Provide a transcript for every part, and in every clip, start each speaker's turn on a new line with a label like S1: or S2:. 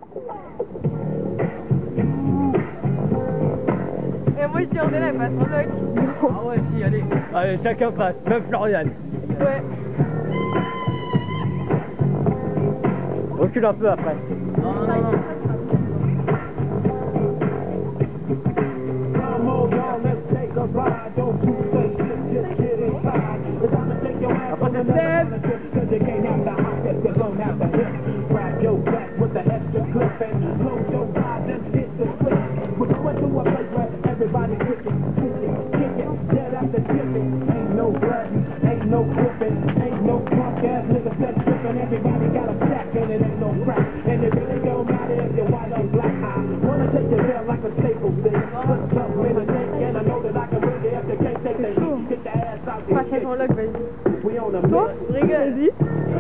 S1: Et moi je dis on est là, elle passe en bloc.
S2: Ah ouais, si, allez. Allez, chacun passe, même Florian.
S1: Ouais.
S2: Recule un peu après. Non, non, non.
S3: Everybody got a stack and it ain't no crack. And it really don't matter if you're white or black. I wanna take your tail like a staple thing. Put something in the tank and I know that I can bring it. If you can't take the heat, get your ass out there.
S1: Passe ton lock, vas-y.
S3: We on a
S1: Toi,
S3: mission.
S1: rigole, vas-y.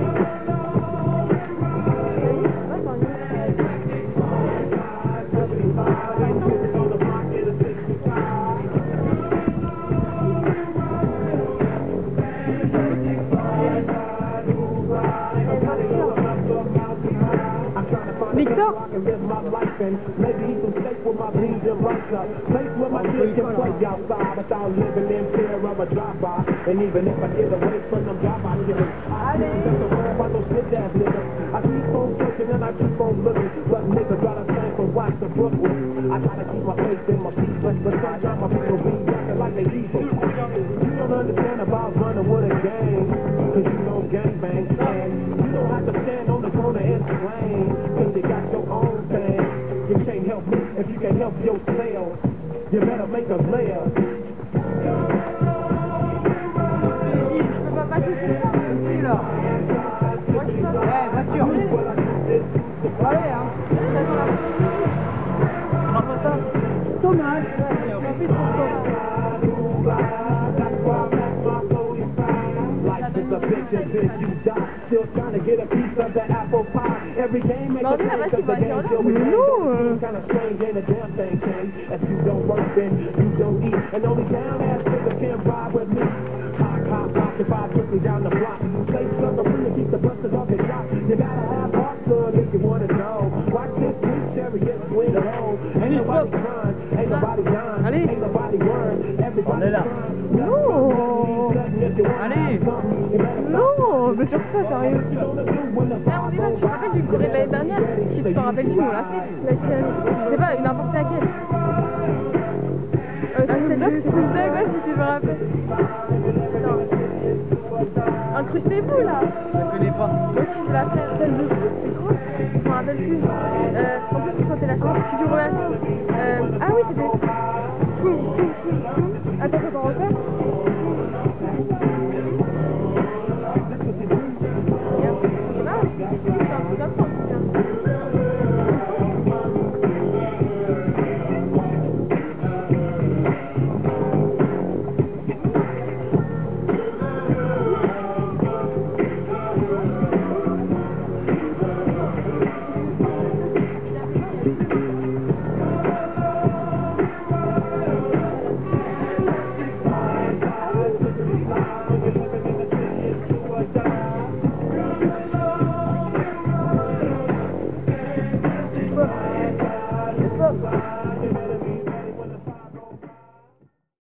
S1: Victor?
S3: Maybe some steak with my beans and rice up. Place where my kids can play outside without living in fear of a drive-by. And even if I get away from them drive-by killers, I don't worry about those bitch-ass niggas. I keep on searching and I keep on looking, but niggas try to stand from Watts to Brooklyn. I try to keep my faith in my people, but sometimes my people be acting like they evil. You don't understand about running with a gang, cause you don't gangbang. And you don't have to stand on the corner and slang, cause you got your own thing. You can't help me if you can't help yourself. You better make a layer.
S1: Je peux pas passer tout ça aussi là. Moi je peux pas. Voiture. Allez hein. Dommage. En plus
S3: A bitch and then you die. Still trying to get a piece of the apple pie. Every game makes a thing cause the game still we don't kind of strange ain't a damn thing change. If you don't work then you don't eat. And only down ass niggas can ride with me. Hot, occupied quickly down the block. Stay sucker free to keep the busters off the drop. You gotta have heart good if you wanna know. Watch this sweet chariot swing home. Ain't nobody crying, ain't nobody dying, ain't nobody worrying. Everybody's crying.
S1: Non.
S2: Allez.
S1: Non, mais sur ça, sérieux. Ah, on y va, tu te rappelles du courrier de l'année dernière? Tu t'en rappelles-tu, on l'a fait? Laquelle? Je sais pas, n'importe laquelle. C'est ça, quoi, si tu me rappelles. Incrustez-vous, là.
S2: Je connais pas.
S1: Moi aussi, je l'ai fait. Celle de foot, c'est quoi? Je me rappelle plus. En plus, quand t'es là, comment tu joues relation? Ah oui, c'était...